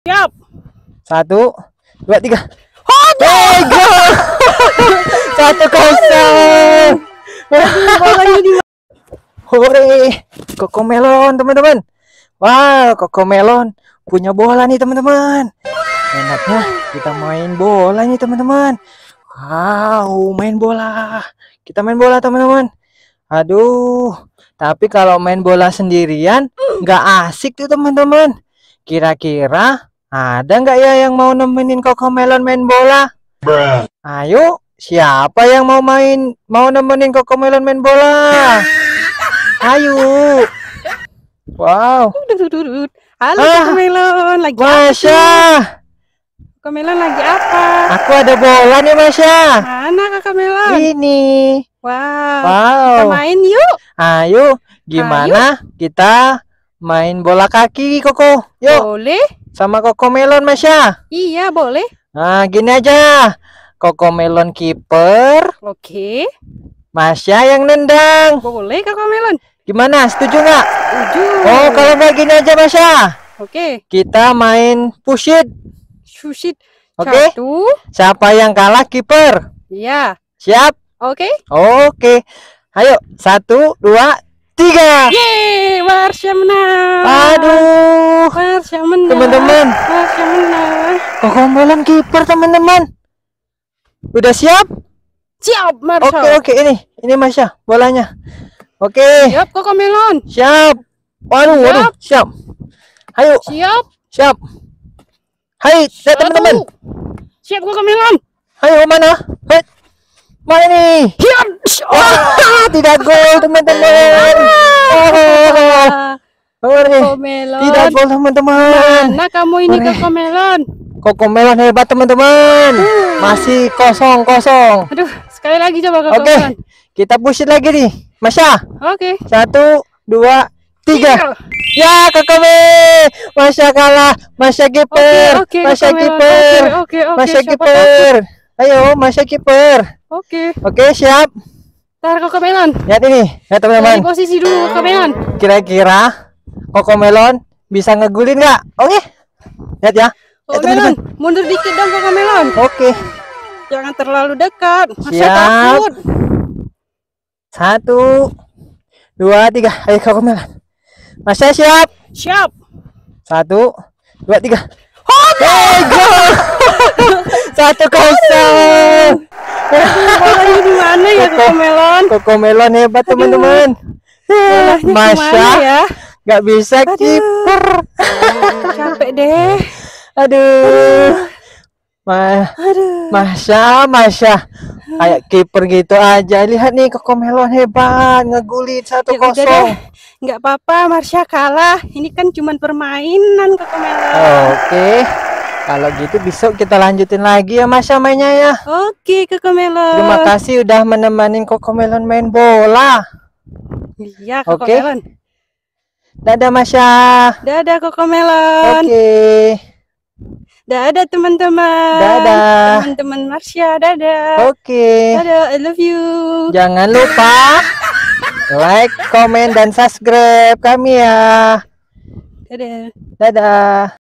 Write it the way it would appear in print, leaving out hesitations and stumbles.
Siap. 1, 2, 3. Hey, go! 1-0. Bolanya di Hore, Cocomelon teman-teman. Wow, Cocomelon punya bola nih teman-teman. Enaknya kita main bola nih teman-teman. Wow, main bola. Kita main bola teman-teman. Aduh, tapi kalau main bola sendirian nggak asik tuh teman-teman. Kira-kira ada nggak ya yang mau nemenin Cocomelon main bola? Ayo, siapa yang mau nemenin Cocomelon main bola? Ayo. Wow. Halo Ah, Cocomelon, lagi apa? Masya, Cocomelon lagi apa? aku ada bola nih Masya. Mana Cocomelon? Ini. Wow. Kita Wow. main yuk. Ayo, gimana kita main bola kaki Koko? Yuk, Boleh? sama Cocomelon Masya. Iya, boleh. Nah, gini aja. Cocomelon kiper, Oke. Masya yang nendang. Boleh Cocomelon. Gimana? Setuju nggak? Setuju. Oh, kalau nggak gini aja Masya. Oke. Kita main push it. Susit. Oke. 1. Siapa yang kalah kiper? Iya. Siap? Oke. Oke. Ayo, 1, 2, 3. Yeay, Marsha menang. Aduh, Marsha menang. teman-teman. Marsha menang. Cocomelon kiper teman-teman. Udah siap? Siap, Marsha. Oke, ini Masya bolanya. Oke, Siap, Cocomelon. siap. Waduh, siap. Ayo, Siap. siap. Hai, teman-teman. Siap, Cocomelon. Ayo mana? Hai, mana nih? Siap. Wah, tidak gol teman-teman. Cocomelon. Tidak gol teman-teman. Mana kamu ini Ore. Cocomelon? Cocomelon hebat teman-teman. Masih kosong. Aduh, sekali lagi coba Oke, Cocomelon. kita push it lagi nih, Masya. Oke. 1, 2, 3. Ya, Cocomelon. Masya kalah. Masya kiper. Oke, Masya Cocomelon. kiper. Oke. Masya Siapa kiper. Ayo, Masya kiper. takut? Oke. Oke, siap. Ntar Cocomelon. Lihat ini, ya Dari teman-teman. posisi dulu Cocomelon. Kira-kira Cocomelon bisa ngegulin nggak? Oke. Lihat ya. Cocomelon, mundur dikit dong Cocomelon. Oke. Jangan terlalu dekat. Masa Siap. takut. 1, 2, 3. Ayo Cocomelon. Masya siap. Siap. 1, 2, 3. Hey, gol. 1-0. Bolanya di mana ya Cocomelon? Cocomelon hebat teman-teman. Bolanya Masya kemana ya? nggak bisa kiper. Capek deh. Aduh. Aduh. Masya kayak kiper gitu aja. Lihat nih Cocomelon hebat ngegulin Ya udah 1-0. deh. Nggak apa-apa, Marsha kalah. Ini kan cuma permainan Cocomelon. Oke, kalau gitu besok kita lanjutin lagi ya Masya mainnya ya. Oke, Cocomelon. Terima kasih udah menemani Cocomelon main bola. Iya, Oke. Cocomelon. Dadah Masya. Dadah Cocomelon. Oke. Dadah teman-teman. Dadah. Teman-teman Marsha, dadah. Oke. Dadah, I love you. Jangan lupa like, komen, dan subscribe kami ya. Dadah. Dadah.